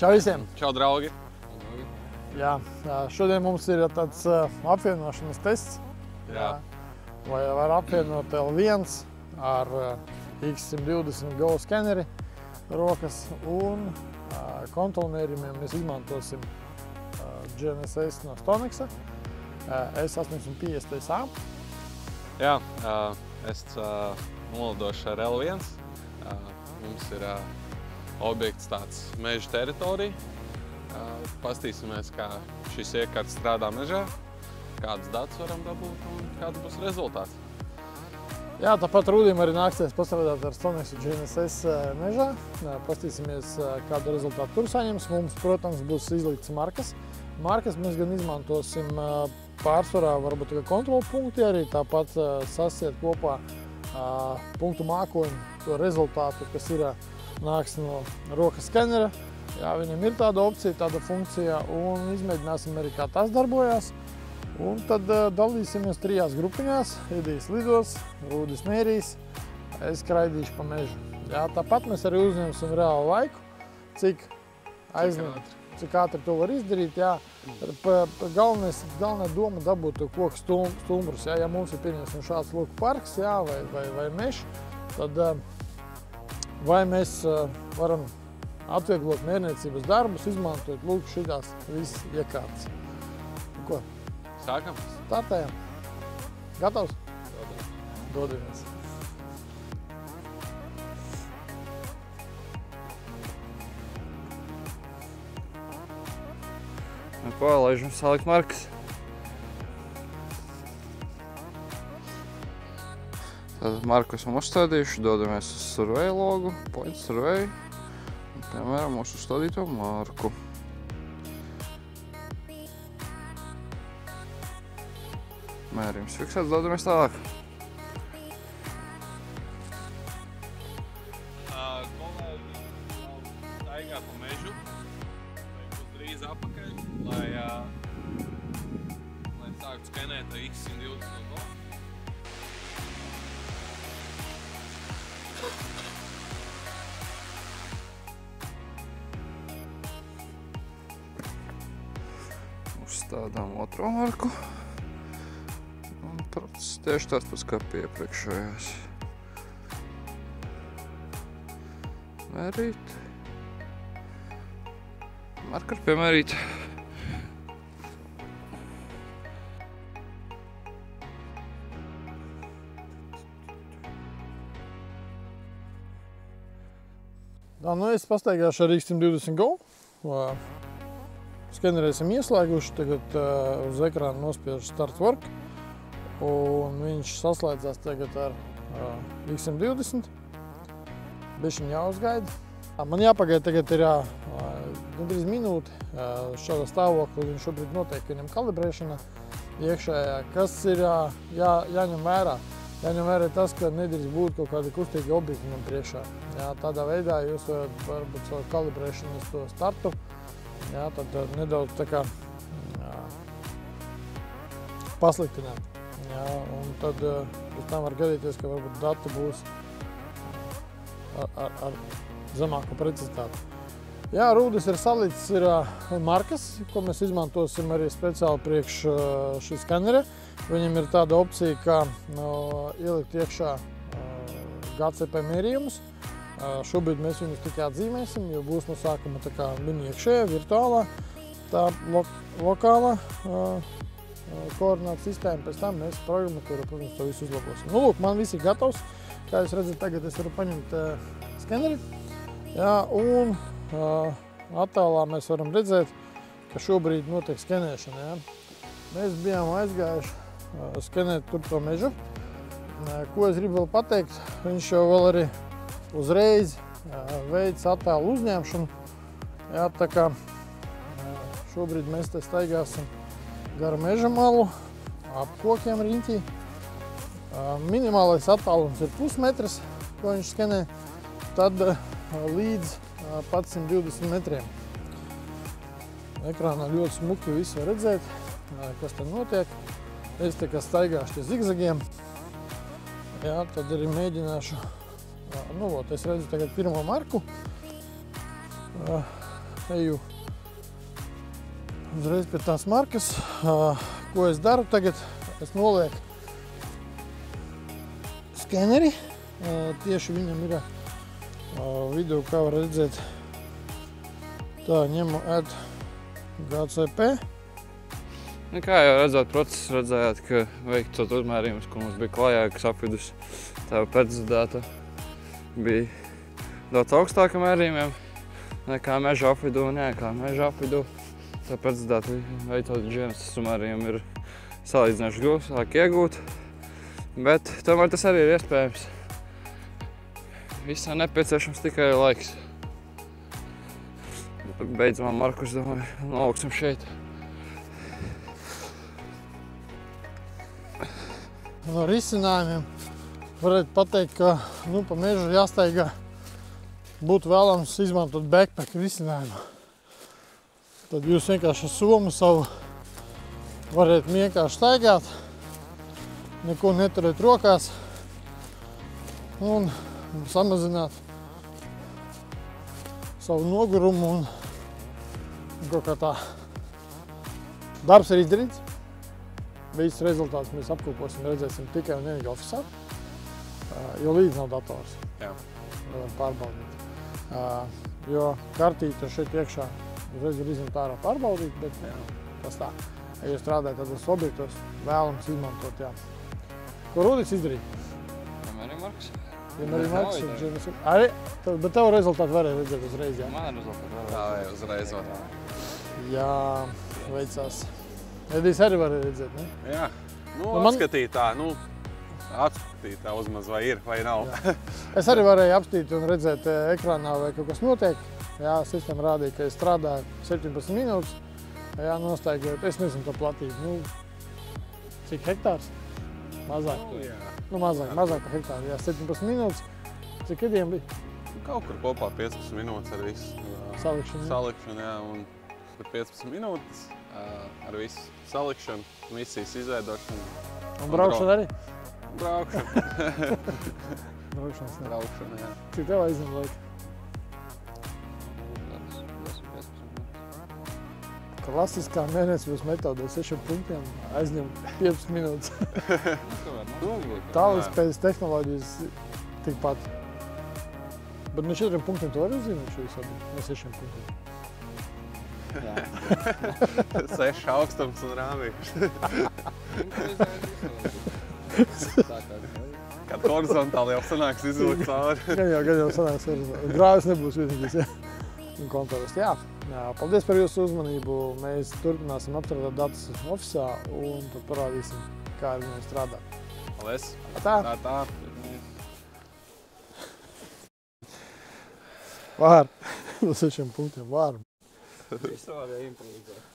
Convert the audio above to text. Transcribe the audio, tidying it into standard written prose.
Čau visiem! Čau, draugi! Jā, šodien mums ir tāds apvienošanas tests. Jā. Vai var apvienot L1 ar X120 Go skeneri rokas un kontrolmērījumiem mēs izmantosim GNSS no Stonixa S850A. Jā, es nolidošu ar L1. Mums ir objekts tāds meža teritorija. Pastīsimies, kā šis iekārts strādā mežā, kādas datus varam dabūt un kāds būs rezultāts. Jā, tāpat Rūdim arī nāksies pastrādāt ar Stonixu GNSS mežā. Pastīsimies, kādu rezultātu tur saņems. Mums, protams, būs izlikts markas. Markas mēs gan izmantosim pārsvarā varbūt kontrolu punkti, arī tāpat sasiet kopā punktu mākoņu to rezultātu, kas ir nāks no rokas skenera. Jā, viņam ir tāda opcija, tāda funkcija, un izmēģināsim arī, kā tas darbojās. Un tad dalīsimies 3 grupiņās. Edijs lidos, Rūdis mērīs, es skraidīšu pa mežu. Jā, tāpat mēs arī uzņemsim reālu laiku, cik ātri to var izdarīt. Jā. Galvenā doma dabūt to koku stumbrus. Jā. Ja mums ir pieņemsim šāds lūk parks, jā, vai mežs, tad vai mēs varam atvieglot mērniecības darbus, izmantojot lūk šitās visas iekārtas. Ko? Sākam? Startējam. Gatavs? Dodamies. Nu ko, laižam salikt markas. Tad marku esam uzstādījuši, dodamies uz survey logu, point survey. Piemēram, mūsu uzstādīto marku. Mērījums fiksēts, dodamies tālāk. Kolēģi staigā pa mežu, vai būs drīz apakaļ, lai sāktu skenēt X120 Go. Uzstādām otro marku. Un process tieši tāds pats kā piepriekšējās. Mērīt. Marka ir piemērīta. Nu, es pastaigāšu ar X120 Go. Skeneri esam ieslēguši, tagad uz ekrāna nospiežu Start Work, un viņš saslēdzās tagad ar X120. Bišķiņ jāuzgaida. Man jāpagaida tagad ir gandrīz minūte šādā stāvoklī, un šobrīd notiek viņam kalibrēšana iekšējā, kas ir jāņem vērā. Jāņem vērā tas, ka nedrīkst būt kaut kādi kustīgi objekti man priekšā. Jā, tādā veidā jūs varat varbūt savu kalibrēšanu uz to startu. Jā, tad nedaudz tā kā pasliktināt. Jā, un tad pēc tam var gadīties, ka varbūt dati būs ar zemāku precizitāti. Jā, Rūdis ir salicis markas, ko mēs izmantosim arī speciāli priekš šī skenera. Viņam ir tāda opcija, kā ielikt iekšā GCP mērījumus. Šobrīd mēs viņus tikai atzīmēsim, jo būs no sākuma tā kā viņa iekšējā, virtuālā, tā lokālā koordinātu sistēma. Pēc tam mēs programmatūru, protams, to visu uzlabosim. Nu, lūk, man viss ir gatavs. Kā jūs redzat, tagad es varu paņemt skeneri. Jā, un attēlā mēs varam redzēt, ka šobrīd notiek skenēšana. Jā. Mēs bijām aizgājuši skenēt tur to mežu. Ko es gribu vēl pateikt, viņš jau vēl arī uzreiz veids attēlu uzņemšanu. Jā, tā kā šobrīd mēs te staigāsim gar meža malu, ap kokiem riņķī. Minimālais attālums ir pusmetrs, ko viņš skenē, tad līdz pat 120 metriem. Ekrānā ļoti smuki visu var redzēt, kas te notiek. Es te kā staigāšu tie zigzagiem. Jā, tad arī mēģināšu. Nu, es redzu tagad pirmo marku. eju uzreiz pie tās markas. Ko es daru tagad? Es nolieku skeneri. Tieši viņam ir vidū, kā var redzēt. Tā, ņemu add GCP. Kā jau redzēt, process redzējāt, ka veikt tos uzmērījumus, ko mums bija klājā, kas apvidus tā pēcdata bija daudz augstāka mērījumiem nekā meža apvidū un kā meža apvidū. Tā pēcdata veicot GNSS mērījumi ir salīdzinoši grūtāk iegūt, bet tomēr tas arī ir iespējams. Visā nepieciešams tikai laiks. Beidzamā marku, es domāju, noliksim šeit. No risinājumiem varētu pateikt, ka pa mežu jāstaigā būtu vēlams izmantot backpack risinājumu. Tad jūs vienkārši ar somu savu varat vienkārši staigāt, neko neturēt rokās un samazināt savu nogurumu un kaut kā tā. Darbs ir izdarīts. Visus rezultātus mēs apkoposim, redzēsim tikai un vienīgi ofisā, jo līdz nav dators. Jā. Varam pārbaudīt. Jo kartīte šeit iekšā uzreiz ir izņemt ārā pārbaudīt, bet tas tā. Ja jūs strādājat tādos objektos, vēlams izmantot, jā. Ko Rudis izdarīja? Arī Marks. Arī Marks ir GNSS. Arī, bet tev rezultātu varēja redzēt uzreiz, jā? Man rezultātu varēja. Tā, uzreiz var. Jā, veicās. Edijs arī varēja redzēt, ne? Jā. Atskatīt tā uzmaz vai ir, vai nav. Es arī varēju apstīt un redzēt ekrānā, vai kaut kas notiek. Jā, sistēma rādīja, ka es strādāju 17 minūtes. Jā, nostaigājot. Es nezinu to platību. Cik hektārs? Mazāk. Mazāk par hektāru. Jā, 17 minūtes. Cik idiem bija? Kaut kur kopā 15 minūtes ar visu salikšanu, jā. Un 15 minūtes ar visu salikšanu, misijas izveidošanu. Un braukšanu arī? Braukšanu. Braukšanu, jā. Cik tev aizņem laika? Klasiskā mēnesvības metodē 6 punktiem aizņem 15 minūtes. Tālāk pēc tehnoloģijas tikpat. Bet no 4 punktiem tu vari uzzīmēt šo visu no 6 punktiem? 6 augstums un rāmīgs. Kad horizontāli jau sanāks izvilkt cauri. Gan jau sanāks horizontāli. Grāvis nebūs vienīgais, jā. Un kontoros. Jā, paldies par jūsu uzmanību. Mēs turpināsim apstrādāt datus ofisā un tad parādīsim, kā ar viņiem strādāt. Paldies. Tā. Var. No 6 punktiem var. Visu varēja improvizēt.